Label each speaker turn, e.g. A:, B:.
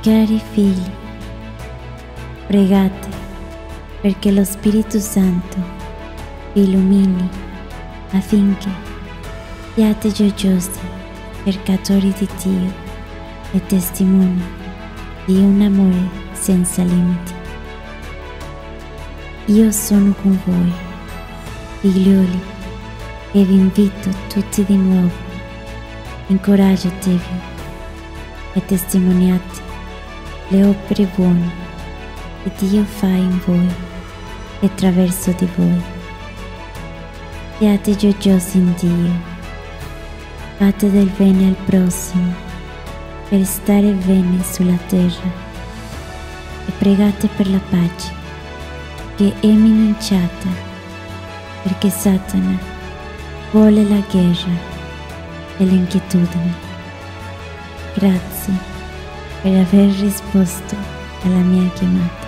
A: Cari figli, pregate perché lo Spirito Santo vi illumini affinché siate gioiosi cercatori di Dio e testimoni di un amore senza limiti. Io sono con voi, figlioli, e vi invito tutti di nuovo. Incoraggiatevi e testimoniate le opere buone che Dio fa in voi e attraverso di voi. Siate gioiosi in Dio, fate del bene al prossimo per stare bene sulla terra e pregate per la pace che è minacciata perché Satana vuole la guerra e l'inquietudine. Grazie per aver risposto alla mia chiamata.